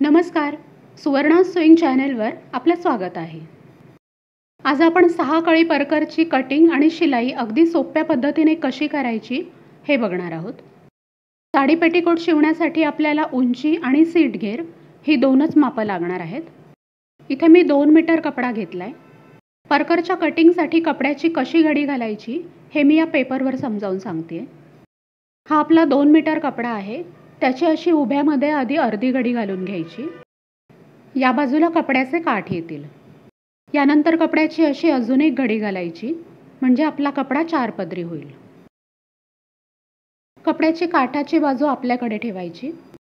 नमस्कार. सुवर्णा स्विंग चॅनेलवर आपलं स्वागत आहे. आज आपण 6 कळी परकरची कटिंग आणि शिलाई अगदी सोप्या पद्धतीने कशी करायची हे बघणार आहोत. साडी पेटीकोट शिवण्यासाठी आपल्याला उंची आणि सीट घेर ही दोनच मापं लागणार आहेत. इथे मी 2 मीटर कपडा घेतलाय. परकरच्या कटिंगसाठी कपड्याची कशी घडी घालायची हे मी या पेपरवर समजावून सांगते. हा आपला 2 मीटर कपडा आहे. त्याची अशी उभ्यामध्ये आधी अर्धी घडी घालून घ्यायची. या बाजूला कपड्याचे काठ येतील. यानंतर कपड्याची अशी अजून एक घडी घालायची म्हणजे आपला कपडा 4 पदरी होईल. कपड्याची काठाची बाजू आपल्याकडे ठेवायची.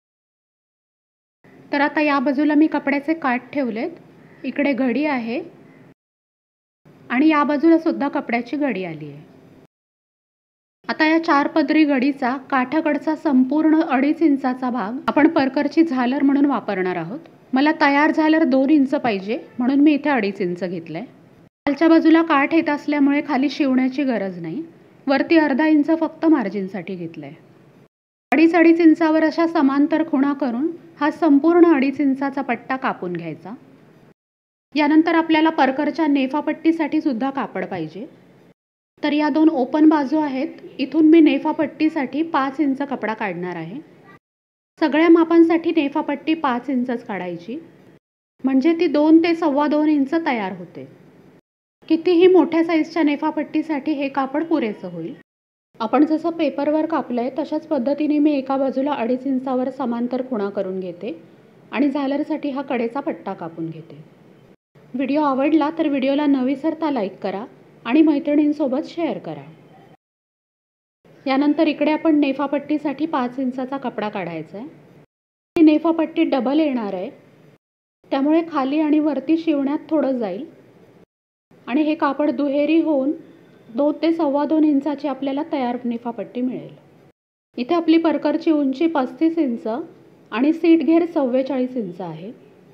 तर आता या बाजूला मी कपड्याचे काठ ठेवलेत. इकडे घडी आहे आणि या बाजूला सुद्धा कपड्याची घडी आली आहे. आता या 4 पदरी घडीचा काठाकडचा संपूर्ण 2.5 इंचाचा भाग आपण परकरची झालर म्हणून वापरणार आहोत. मला तयार झालर 2 इंच पाहिजे म्हणून मी इथे 2.5 इंच घेतलंय. खालच्या बाजूला काठ येत असल्यामुळे खाली शिवण्याची गरज नाही. वरती अर्धा इंच फक्त मार्जिनसाठी घेतलंय. 2.5 इंचावर अशा समांतर खुणा करून हा संपूर्ण 2.5 इंचाचा पट्टा कापून घ्यायचा. यानंतर आपल्याला परकरच्या नेफापट्टीसाठी सुद्धा कापड पाहिजे. तर या 2 ओपन बाजू आहेत. इथून मी नेफापट्टीसाठी 5 इंच कपडा काढणार आहे. सगळ्या मापांसाठी नेफापट्टी 5 इंचच काढायची म्हणजे ती 2 ते 2.25 इंच तयार होते. कितीही मोठ्या साईजच्या नेफापट्टीसाठी हे कापड पुरेसं होईल. आपण जसं पेपरवर कापलंय तशाच पद्धतीने मी एका बाजूला 2.5 इंचावर समांतर खुणा करून घेते आणि झालरसाठी हा कडेचा पट्टा कापून घेते. व्हिडिओ आवडला तर व्हिडिओला न विसरता लाईक करा आणि मैत्रिणींसोबत शेअर करा. यानंतर इकडे आपण नेफापट्टीसाठी 5 इंचाचा कपडा काढायचा आहे. ही नेफापट्टी डबल येणार आहे त्यामुळे खाली आणि वरती शिवण्यात थोडं जाईल आणि हे कापड दुहेरी होऊन 2 ते 2.25 इंचाची आपल्याला तयार नेफापट्टी मिळेल. इथे आपली परकरची उंची 35 इंच आणि सीट घेर 44 इंच आहे.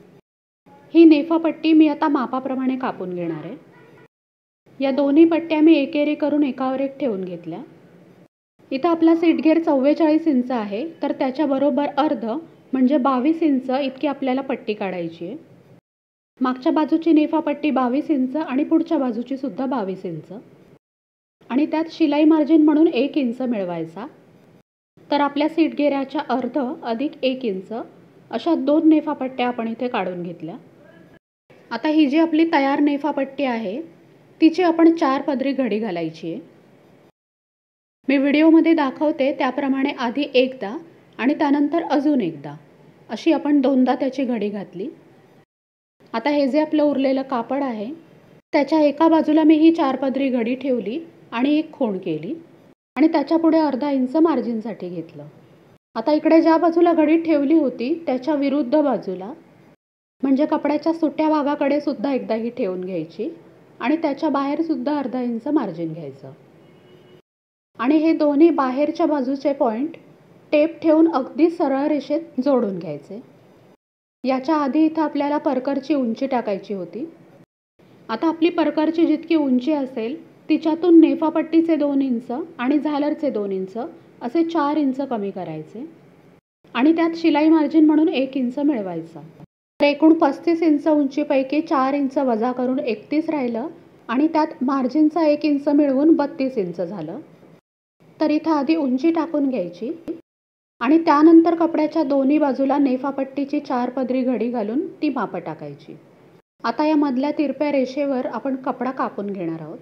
ही नेफापट्टी मी आता मापाप्रमाणे कापून घेणार आहे. या दोन्ही पट्ट्या मी एकेरी करून एकावर एक ठेवून घेतल्या. इथं आपला सीट घेर 44 इंच आहे तर त्याच्या बरोबर अर्ध म्हणजे 22 इंच इतकी आपल्याला पट्टी काढायची आहे. मागच्या बाजूची नेफापट्टी 22 इंच आणि पुढच्या बाजूची सुद्धा 22 इंच आणि त्यात शिलाई मार्जिन म्हणून 1 इंच मिळवायचा. तर आपल्या सीट घेऱ्याच्या अर्ध अधिक 1 इंच अशा 2 नेफापट्ट्या आपण इथे काढून घेतल्या. आता ही जी आपली तयार नेफापट्टी आहे तिची आपण 4 पदरी घडी घालायची आहे. मी व्हिडिओमध्ये दाखवते त्याप्रमाणे आधी एकदा आणि त्यानंतर अजून एकदा अशी आपण 2दा त्याची घडी घातली. आता हे जे आपलं उरलेलं कापड आहे त्याच्या एका बाजूला मी ही 4 पदरी घडी ठेवली आणि एक खूण केली आणि त्याच्या पुढे अर्धा इंच मार्जिनसाठी घेतलं. आता इकडे ज्या बाजूला घडी ठेवली होती त्याच्या विरुद्ध बाजूला म्हणजे कपड्याच्या सुट्या भागाकडे सुद्धा एकदा ही ठेवून घ्यायची आणि त्याच्या बाहेर सुद्धा अर्धा इंच मार्जिन घ्यायचं आणि हे दोन्ही बाहेरच्या बाजूचे पॉईंट टेप ठेवून अगदी सरळ रेषेत जोडून घ्यायचे. याच्या आधी इथं आपल्याला परकरची उंची टाकायची होती. आता आपली परकरची जितकी उंची असेल तिच्यातून नेफापट्टीचे 2 इंच आणि झालरचे 2 इंच असे 4 इंच कमी करायचे आणि त्यात शिलाई मार्जिन म्हणून 1 इंच मिळवायचा. तर एकूण 35 इंच उंचीपैकी 4 इंच वजा करून 31 राहिलं आणि त्यात मार्जिनचा 1 इंच मिळवून 32 इंच झालं. तर इथं आधी उंची टाकून घ्यायची आणि त्यानंतर कपड्याच्या दोन्ही बाजूला नेफापट्टीची 4 पदरी घडी घालून ती मापं टाकायची. आता या मधल्या तिरप्या रेषेवर आपण कपडा कापून घेणार आहोत.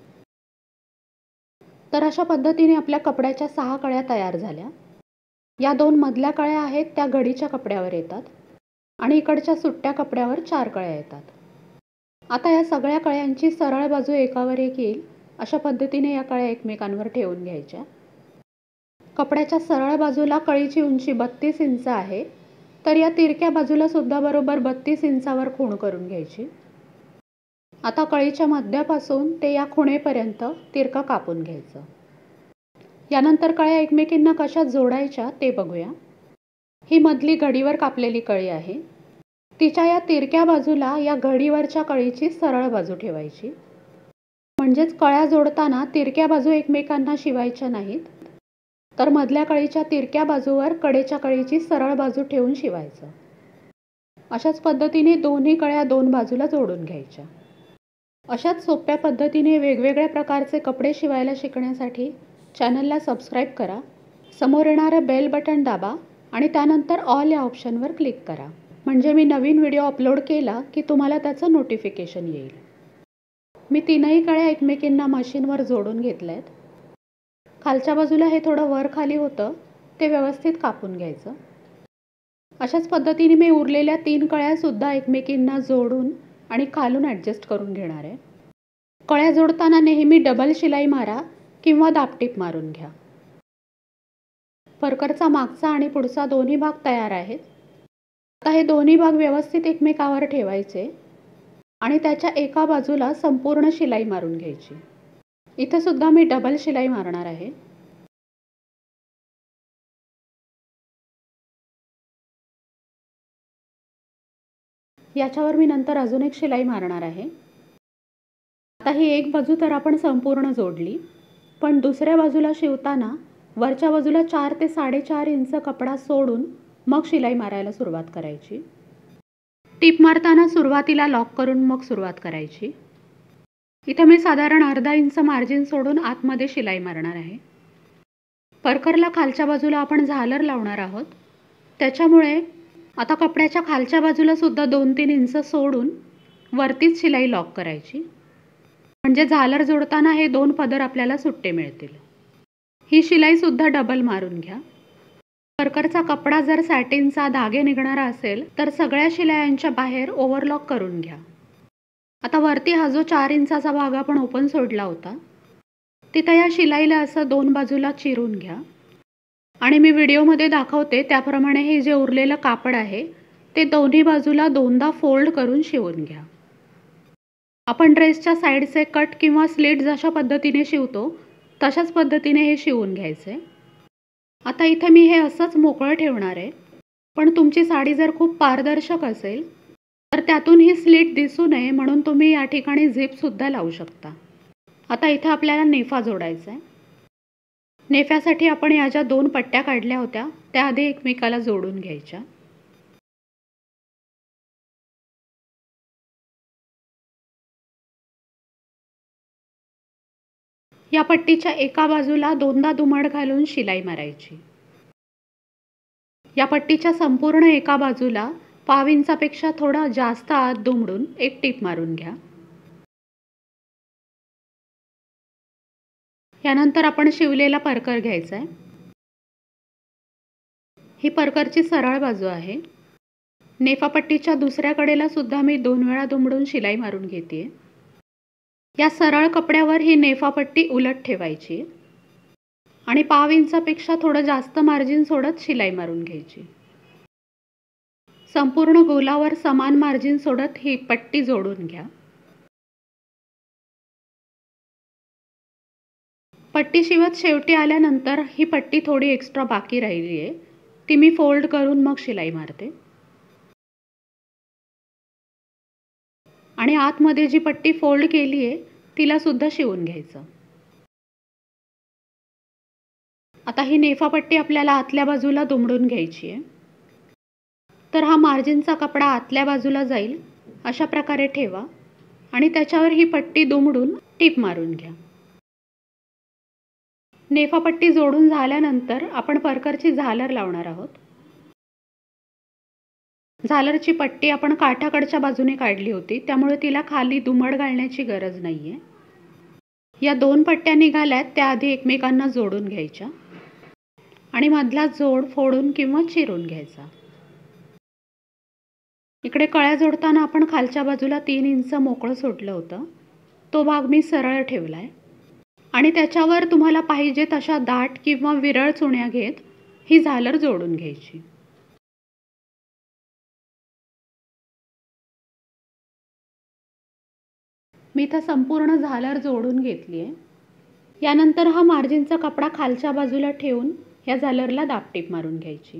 तर अशा पद्धतीने आपल्या कपड्याच्या 6 कळ्या तयार झाल्या. या 2 मधल्या कळ्या आहेत त्या घडीच्या कपड्यावर येतात आणि इकडच्या सुट्ट्या कपड्यावर 4 कळ्या येतात. आता या सगळ्या कळ्यांची सरळ बाजू एकावर एक येईल अशा पद्धतीने या कळ्या एकमेकांवर ठेवून घ्यायच्या. कपड्याच्या सरळ बाजूला कळीची उंची 32 इंच आहे तर या तिरक्या बाजूला सुद्धा बरोबर 32 इंचावर खूण करून घ्यायची. आता कळीच्या मध्यापासून ते या खुणेपर्यंत तिरकं कापून घ्यायचं. यानंतर कळ्या एकमेकींना कशा जोडायच्या ते बघूया. ही मधली घडीवर कापलेली कळी आहे. तिच्या या तिरक्या बाजूला या घडीवरच्या कळीची सरळ बाजू ठेवायची म्हणजेच कळ्या जोडताना तिरक्या बाजू एकमेकांना शिवायच्या नाहीत तर मधल्या कळीच्या तिरक्या बाजूवर कडेच्या कळीची सरळ बाजू ठेवून शिवायचं. अशाच पद्धतीने दोन्ही कळ्या दोन बाजूला जोडून घ्यायच्या. अशाच सोप्या पद्धतीने वेगवेगळ्या प्रकारचे कपडे शिवायला शिकण्यासाठी चॅनलला सबस्क्राईब करा. समोर येणारं बेल बटन दाबा आणि त्यानंतर ऑल या ऑप्शनवर क्लिक करा. म्हणजे मी नवीन व्हिडिओ अपलोड केला की तुम्हाला त्याचं नोटिफिकेशन येईल. मी तीनही कळ्या एकमेकींना मशीनवर जोडून घेतल्यात. खालच्या बाजूला हे थोडं वर खाली होतं ते व्यवस्थित कापून घ्यायचं. अशाच पद्धतीने मी उरलेल्या 3 कळ्यासुद्धा एकमेकींना जोडून आणि खालून ॲडजस्ट करून घेणार आहे. कळ्या जोडताना नेहमी डबल शिलाई मारा किंवा दाबटीप मारून घ्या. परकरचा मागचा आणि पुढचा दोन्ही भाग तयार आहेत. आता हे दोन्ही भाग व्यवस्थित एकमेकावर ठेवायचे आणि त्याच्या एका बाजूला संपूर्ण शिलाई मारून घ्यायची. इथे सुद्धा मी डबल शिलाई मारणार आहे. याच्यावर मी नंतर अजून एक शिलाई मारणार आहे. आता ही एक बाजू तर आपण संपूर्ण जोडली, पण दुसऱ्या बाजूला शिवताना वरच्या बाजूला 4 ते 4.5 इंच कपडा सोडून मग शिलाई मारायला सुरुवात करायची. टीप मारताना सुरुवातीला लॉक करून मग सुरुवात करायची. इथे मी साधारण अर्धा इंच मार्जिन सोडून आतमध्ये शिलाई मारणार आहे. परकरला खालच्या बाजूला आपण झालर लावणार आहोत, त्याच्यामुळे आता कपड्याच्या खालच्या बाजूला सुद्धा 2-3 इंच सोडून वरतीच शिलाई लॉक करायची. म्हणजे झालर जोडताना हे 2 पदर आपल्याला सुट्टे मिळतील. ही शिलाई सुद्धा डबल मारून घ्या. परकरचा कपडा जर सॅटिनचा धागे निघणारा असेल तर सगळ्या शिलायांच्या बाहेर ओव्हरलॉक करून घ्या. आता वरती हा जो 4 इंचाचा भाग आपण ओपन सोडला होता तिथं या शिलाईला असं 2 बाजूला चिरून घ्या आणि मी व्हिडिओमध्ये दाखवते त्याप्रमाणे हे जे उरलेलं कापड आहे ते दोन्ही बाजूला 2दा फोल्ड करून शिवून घ्या. आपण ड्रेसच्या साईडचे कट किंवा स्लिट्स अशा पद्धतीने शिवतो तशाच पद्धतीने हे शिवून घ्यायचे. आता इथे मी हे असंच मोकळं ठेवणार आहे, पण तुमची साडी जर खूप पारदर्शक असेल तर त्यातून ही स्लिट दिसू नये म्हणून तुम्ही या ठिकाणी झिपसुद्धा लावू शकता. आता इथे आपल्याला नेफा जोडायचा आहे. नेफ्यासाठी आपण या ज्या 2 पट्ट्या काढल्या होत्या त्या आधी एकमेकाला जोडून घ्यायच्या. या पट्टीच्या एका बाजूला 2दा दुमड घालून शिलाई मारायची. या पट्टीच्या संपूर्ण एका बाजूला पाव इंचापेक्षा थोडा जास्त आत दुमडून एक टीप मारून घ्या. यानंतर आपण शिवलेला परकर घ्यायचा आहे. ही परकरची सरळ बाजू आहे. नेफापट्टीच्या दुसऱ्या कडेला सुद्धा मी 2 वेळा दुमडून शिलाई मारून घेते. या सरळ कपड्यावर ही नेफापट्टी उलट ठेवायची आणि पाव इंचापेक्षा थोडं जास्त मार्जिन सोडत शिलाई मारून घ्यायची. संपूर्ण गोलावर समान मार्जिन सोडत ही पट्टी जोडून घ्या. पट्टी शिवत शेवटी आल्यानंतर ही पट्टी थोडी एक्स्ट्रा बाकी राहिली आहे ती मी फोल्ड करून मग शिलाई मारते आणि आतमध्ये जी पट्टी फोल्ड केली आहे तिला सुद्धा शिवून घ्यायचं. आता ही नेफापट्टी आपल्याला आतल्या बाजूला दुमडून घ्यायची आहे. तर हा मार्जिनचा कपडा आतल्या बाजूला जाईल अशा प्रकारे ठेवा आणि त्याच्यावर ही पट्टी दुमडून टीप मारून घ्या. नेफापट्टी जोडून झाल्यानंतर आपण परकरची झालर लावणार आहोत. झालरची पट्टी आपण काठाकडच्या बाजूने काढली होती त्यामुळे तिला खाली दुमड घालण्याची गरज नाही आहे. या 2 पट्ट्या निघाल्यात त्या आधी एकमेकांना जोडून घ्यायच्या आणि मधला जोड फोडून किंवा चिरून घ्यायचा. इकडे कळ्या जोडताना आपण खालच्या बाजूला 3 इंच मोकळं सोडलं होतं तो भाग मी सरळ ठेवला आहे आणि त्याच्यावर तुम्हाला पाहिजे तशा दाट किंवा विरळ चुण्या घेत ही झालर जोडून घ्यायची. मी इथं संपूर्ण झालर जोडून घेतली आहे. यानंतर हा मार्जिनचा कपडा खालच्या बाजूला ठेवून या झालरला दाबटीप मारून घ्यायची.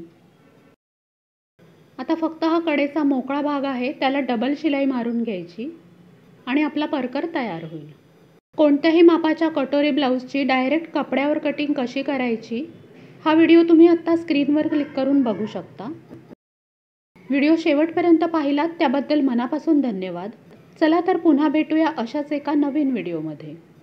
आता फक्त हा कडेचा मोकळा भाग आहे त्याला डबल शिलाई मारून घ्यायची आणि आपला परकर तयार होईल. कोणत्याही मापाच्या कटोरी ब्लाऊजची डायरेक्ट कपड्यावर कटिंग कशी करायची हा व्हिडिओ तुम्ही आत्ता स्क्रीनवर क्लिक करून बघू शकता. व्हिडिओ शेवटपर्यंत पाहिलात त्याबद्दल मनापासून धन्यवाद. चला तर पुन्हा भेटूया अशाच एका नवीन व्हिडिओमध्ये.